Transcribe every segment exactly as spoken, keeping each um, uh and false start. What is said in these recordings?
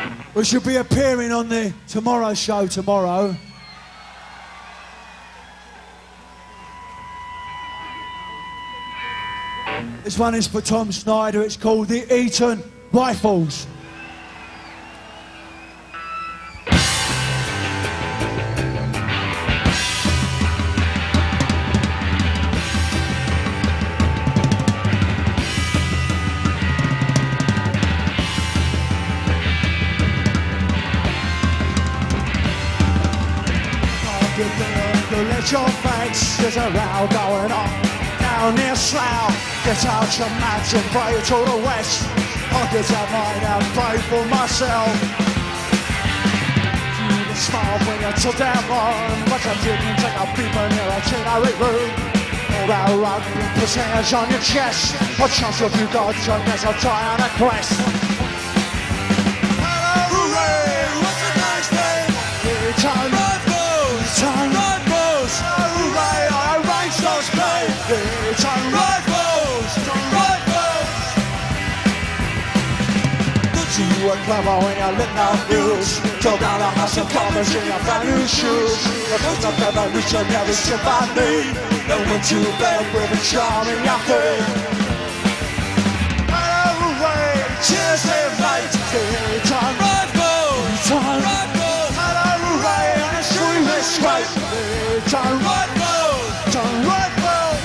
We should be appearing on the Tomorrow Show tomorrow. This one is for Tom Snyder. It's called the Eton Rifles. Let your face, there's a row going on down near Slough. Get out your mats and pray to the west. I'll get out mine and pray for myself. You can smile when you're to down on, but I didn't take a peep near a artillery room. All that rugby, put hands on your chest. What chance have you got? Your guess I'll try on a quest. Hello, hooray! What's a nice name? It's on Rifles! It's on Rifles! Hooray! I arranged those names! It's on Rifles! It's on Rifles! You were clever when you lit no news. Tore down a house of farmers in your brand new shoes. The most of never reach and never ship I need. Then went to bed with a charm in your head. Hello, hooray! Cheers, live light! It's on Rifles! It's on Rifles! Hello, hooray! And it's true, it's great! It's on Rifles! It's on Rifles!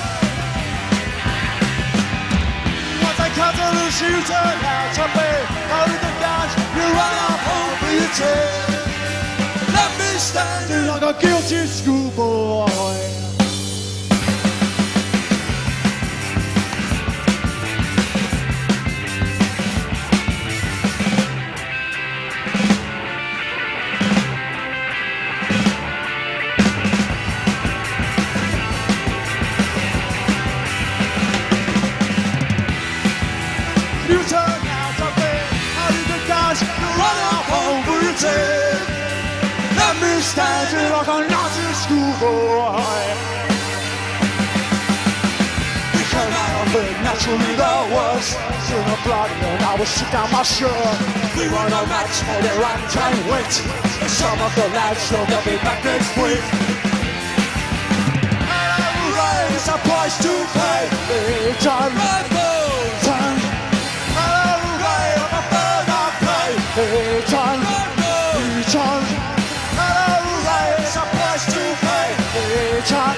Once I cut the loose, you turn out to be. Hold the guns, you run up over your tail. Let me stand like a guilty schoolboy. Let me stand you like a Nazi schoolboy. Because I don't think naturally the worst. In the blood and I was sick down my shirt. We were no match for the ragtime wit. And some of the lads know they'll be back next week. Hooray, it's a price to pay. It's on Rifles. Hello, hooray, I'm a bird I play. It's on It's on, hello, hooray, it's a price to pay. It's on,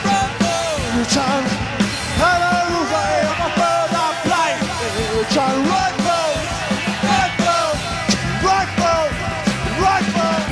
it's on, hello, hooray, I'm a bird I play. It's on Rifles, Rifles, Rifles, Rifles.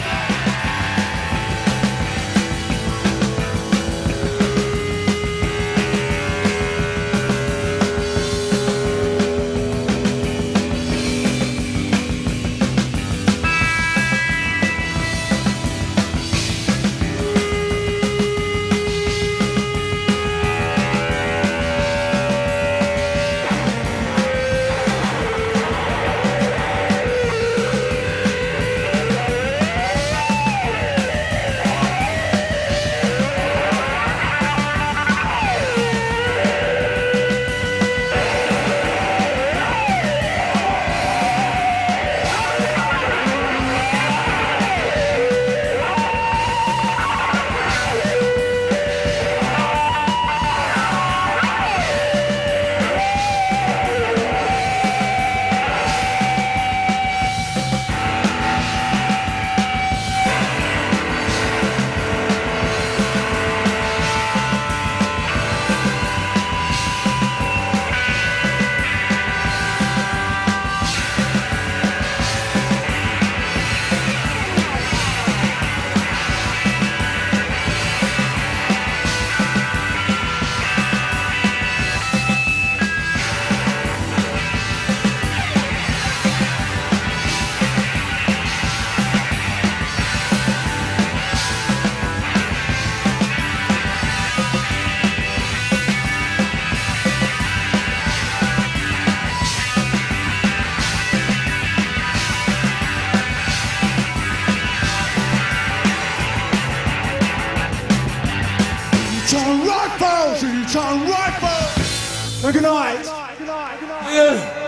Eton Rifles! Eton Rifles! Good night. Good night. Good night. Good night. Yeah.